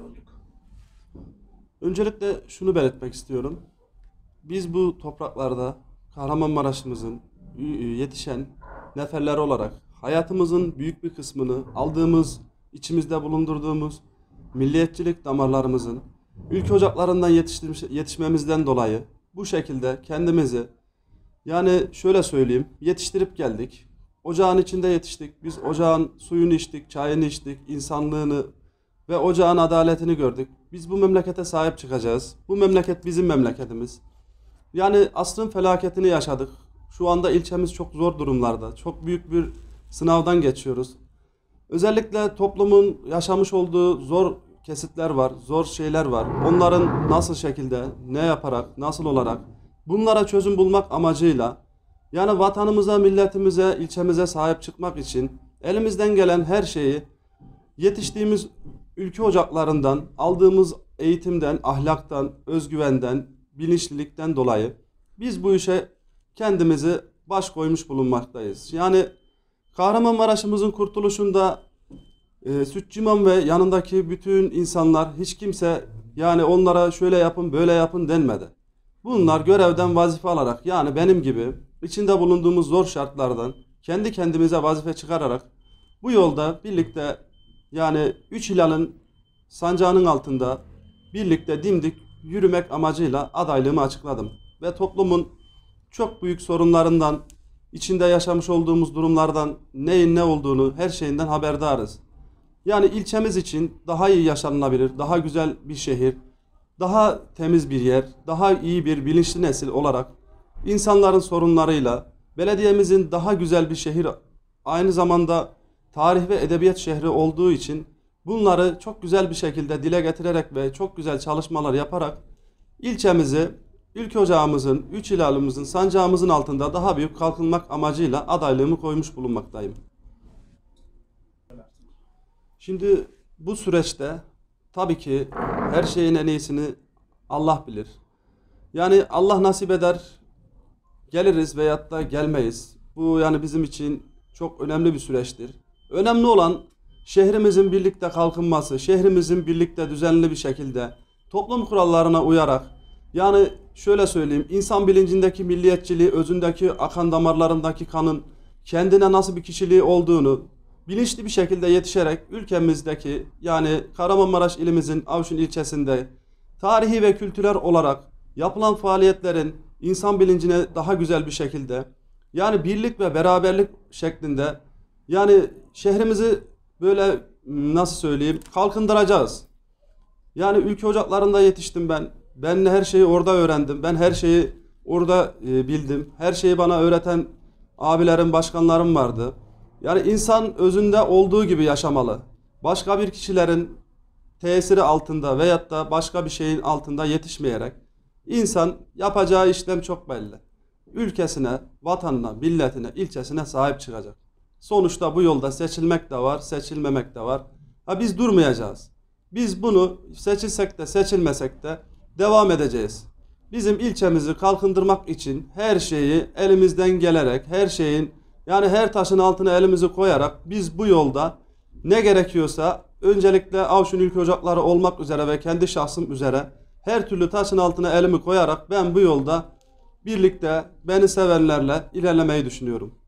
olduk. Öncelikle şunu belirtmek istiyorum. Biz bu topraklarda Kahramanmaraş'ımızın yetişen neferleri olarak hayatımızın büyük bir kısmını aldığımız, içimizde bulundurduğumuz milliyetçilik damarlarımızın ülke ocaklarından yetişmemizden dolayı bu şekilde kendimizi, yani şöyle söyleyeyim, yetiştirip geldik. Ocağın içinde yetiştik. Biz ocağın suyunu içtik, çayını içtik, insanlığını ve ocağın adaletini gördük. Biz bu memlekete sahip çıkacağız. Bu memleket bizim memleketimiz. Yani asrın felaketini yaşadık. Şu anda ilçemiz çok zor durumlarda. Çok büyük bir sınavdan geçiyoruz. Özellikle toplumun yaşamış olduğu zor kesitler var, zor şeyler var. Onların nasıl şekilde, ne yaparak, nasıl olarak bunlara çözüm bulmak amacıyla, yani vatanımıza, milletimize, ilçemize sahip çıkmak için elimizden gelen her şeyi yetiştiğimiz ülke ocaklarından, aldığımız eğitimden, ahlaktan, özgüvenden, bilinçlilikten dolayı biz bu işe kendimizi baş koymuş bulunmaktayız. Yani Kahramanmaraş'ımızın kurtuluşunda Sütçüman ve yanındaki bütün insanlar, hiç kimse yani onlara şöyle yapın, böyle yapın denmedi. Bunlar görevden vazife alarak, yani benim gibi içinde bulunduğumuz zor şartlardan kendi kendimize vazife çıkararak bu yolda birlikte, yani üç hilalin sancağının altında birlikte dimdik yürümek amacıyla adaylığımı açıkladım. Ve toplumun çok büyük sorunlarından, içinde yaşamış olduğumuz durumlardan neyin ne olduğunu, her şeyinden haberdarız. Yani ilçemiz için daha iyi yaşanılabilir, daha güzel bir şehir, daha temiz bir yer, daha iyi bir bilinçli nesil olarak insanların sorunlarıyla, belediyemizin daha güzel bir şehir, aynı zamanda tarih ve edebiyat şehri olduğu için bunları çok güzel bir şekilde dile getirerek ve çok güzel çalışmalar yaparak ilçemizi, ülke ocağımızın, üç hilalımızın, sancağımızın altında daha büyük kalkınmak amacıyla adaylığımı koymuş bulunmaktayım. Şimdi bu süreçte tabii ki her şeyin en iyisini Allah bilir. Yani Allah nasip eder, geliriz veyahut da gelmeyiz. Bu yani bizim için çok önemli bir süreçtir. Önemli olan şehrimizin birlikte kalkınması, şehrimizin birlikte düzenli bir şekilde toplum kurallarına uyarak, yani şöyle söyleyeyim, insan bilincindeki milliyetçiliği, özündeki akan damarlarındaki kanın kendine nasıl bir kişiliği olduğunu bilinçli bir şekilde yetişerek ülkemizdeki, yani Kahramanmaraş ilimizin Avşin ilçesinde tarihi ve kültürel olarak yapılan faaliyetlerin insan bilincine daha güzel bir şekilde, yani birlik ve beraberlik şeklinde, yani şehrimizi böyle nasıl söyleyeyim kalkındıracağız. Yani ülke ocaklarında yetiştim ben. Ben her şeyi orada öğrendim. Ben her şeyi orada bildim. Her şeyi bana öğreten abilerim, başkanlarım vardı. Yani insan özünde olduğu gibi yaşamalı. Başka bir kişilerin tesiri altında veyahut da başka bir şeyin altında yetişmeyerek insan yapacağı işlem çok belli. Ülkesine, vatanına, milletine, ilçesine sahip çıkacak. Sonuçta bu yolda seçilmek de var, seçilmemek de var. Biz durmayacağız. Biz bunu seçilsek de seçilmesek de devam edeceğiz. Bizim ilçemizi kalkındırmak için her şeyi elimizden gelerek, her şeyin, yani her taşın altına elimizi koyarak biz bu yolda ne gerekiyorsa, öncelikle Avşin Ülke Ocakları olmak üzere ve kendi şahsım üzere her türlü taşın altına elimi koyarak ben bu yolda birlikte beni sevenlerle ilerlemeyi düşünüyorum.